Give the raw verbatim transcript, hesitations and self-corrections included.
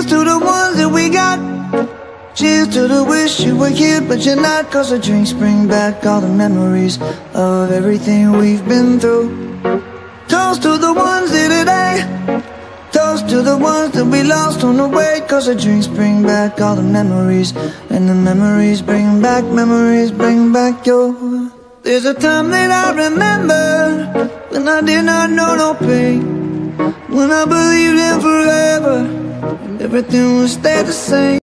Cheers to the ones that we got. Cheers to the wish you were here but you're not. Cause the drinks bring back all the memories of everything we've been through. Toast to the ones here today. Toast to the ones that we lost on the way. Cause the drinks bring back all the memories, and the memories bring back, memories bring back your. There's a time that I remember when I did not know no pain, when I believed in forever and everything would stay the same.